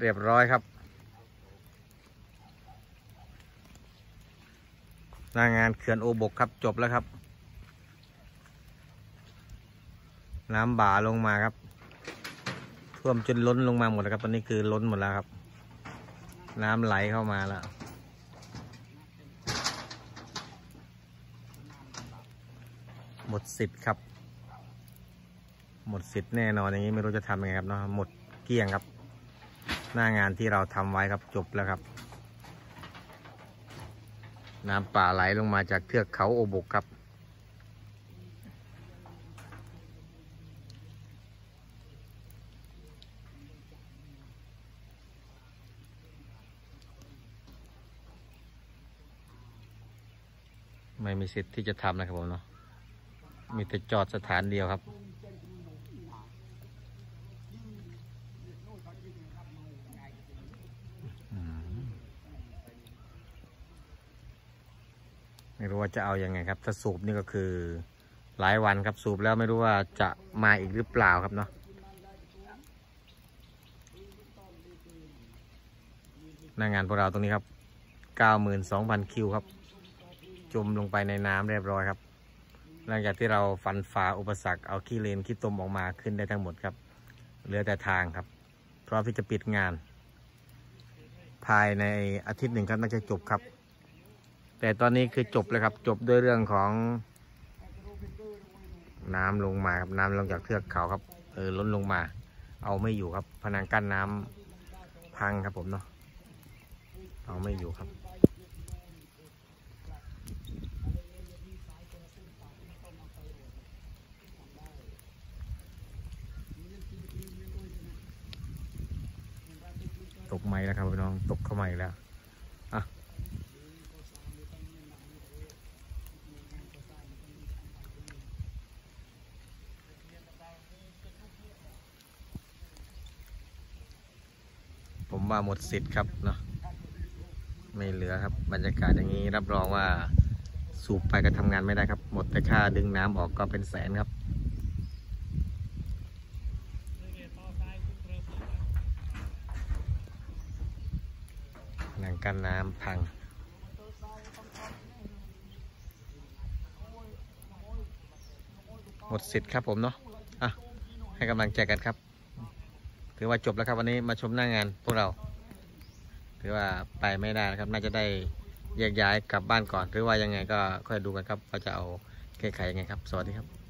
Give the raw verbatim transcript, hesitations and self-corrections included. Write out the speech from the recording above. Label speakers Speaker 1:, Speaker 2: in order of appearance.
Speaker 1: เรียบร้อยครับหน้างานเขื่อนโอบกครับจบแล้วครับน้ำบ่าลงมาครับท่วมจนล้นลงมาหมดแล้วครับตอนนี้คือล้นหมดแล้วครับน้ำไหลเข้ามาแล้วหมดสิทธิ์ครับหมดสิทธิ์แน่นอนอย่างนี้ไม่รู้จะทำยังไงครับเนาะหมดเกลี้ยงครับหน้างานที่เราทำไว้ครับจบแล้วครับน้ำป่าไหลลงมาจากเทือกเขาโอบกครับไม่มีสิทธิ์ที่จะทำนะครับผมเนาะมีแต่จอดสถานเดียวครับไม่รู้ว่าจะเอาอยัางไงครับถ้าสูบนี่ก็คือหลายวันครับสูบแล้วไม่รู้ว่าจะมาอีกหรือเปล่าครับเนาะหน้างานพวกเราตรงนี้ครับ เก้าหมื่นสองพัน คิวครับจมลงไปในน้ำเรียบร้อยครับหลังจากที่เราฟันฝ่าอุปสรรคเอาขี้เลนขี้ตมออกมาขึ้นได้ทั้งหมดครับเหลือแต่ทางครับพร้อมที่จะปิดงานภายในอาทิตย์หนึ่งครับน่าจะจบครับแต่ตอนนี้คือจบเลยครับจบด้วยเรื่องของน้ำลงมาครับน้ำลงจากเทือกเขาครับเออล้นลงมาเอาไม่อยู่ครับผนังกั้นน้ำพังครับผมเนาะเอาไม่อยู่ครับตกไม้แล้วครับพี่น้องตกเข้ามาอีกแล้วอ่ะผมว่าหมดสิทธิ์ครับเนาะไม่เหลือครับบรรยากาศอย่างนี้รับรองว่าสูบไปก็ทำงานไม่ได้ครับหมดแต่ค่าดึงน้ำออกก็เป็นแสนครับหนังกั้นน้ำพังหมดสิทธิ์ครับผมเนาะอ่ะให้กำลังใจกันครับถือว่าจบแล้วครับวันนี้มาชมหน้างานพวกเราถือว่าไปไม่ได้นะครับน่าจะได้แยกย้ายกลับบ้านก่อนหรือว่ายังไงก็ค่อยดูกันครับว่าจะเอาแก้ไขยังไงครับสวัสดีครับ